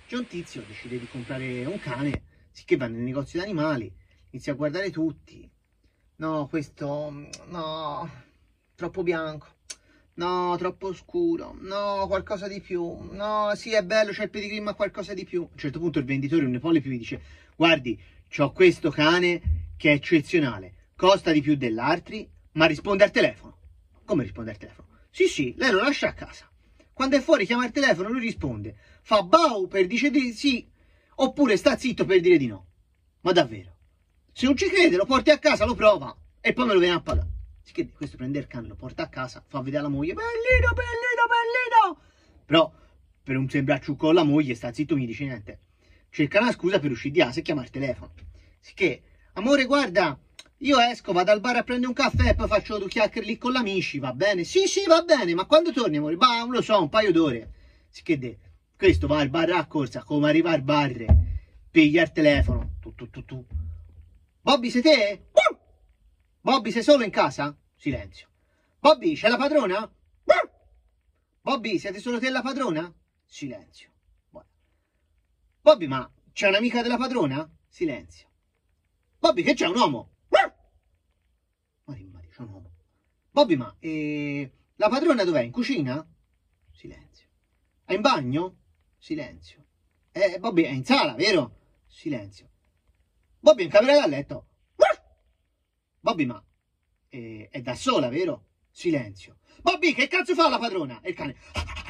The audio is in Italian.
C'è un tizio che decide di comprare un cane, sicché va nel negozio di animali, inizia a guardare tutti. No, questo, no, troppo bianco. No, troppo scuro. No, qualcosa di più. No, sì, è bello, c'è il pedigree, ma qualcosa di più. A un certo punto il venditore, un polipi, mi dice: guardi, c'ho questo cane che è eccezionale. Costa di più dell'altri, ma risponde al telefono. Come risponde al telefono? Sì, lei lo lascia a casa. Quando è fuori chiama il telefono, lui risponde. Fa bau per dire di sì, oppure sta zitto per dire di no. Ma davvero? Se non ci crede, lo porti a casa, lo prova e poi me lo viene a pagare. Che questo prende il cane, lo porta a casa, fa vedere alla moglie, bellino, bellino, bellino. Però per non sembrarci con la moglie, sta zitto, mi dice niente. Cerca una scusa per uscire di casa e chiamare il telefono. Sicché, amore, guarda, io esco, vado al bar a prendere un caffè e poi faccio due chiacchiere lì con gli amici, va bene? Sì, va bene, ma quando torni, amore? Bah, non lo so, un paio d'ore. Sicché, questo va al bar a corsa, come arriva al bar, piglia il telefono, tu. Bobby, sei te? Bobby, sei solo in casa? Silenzio. Bobby, c'è la padrona? Bobby, siete solo te e la padrona? Silenzio. Bobby, ma c'è un'amica della padrona? Silenzio. Bobby, che c'è un uomo? Maria, c'è un uomo. Bobby, ma la padrona dov'è? In cucina? Silenzio. È in bagno? Silenzio. Bobby, è in sala, vero? Silenzio. Bobby, è in camera da letto? Bobby, ma è da sola, vero? Silenzio. Bobby, che cazzo fa la padrona? E il cane.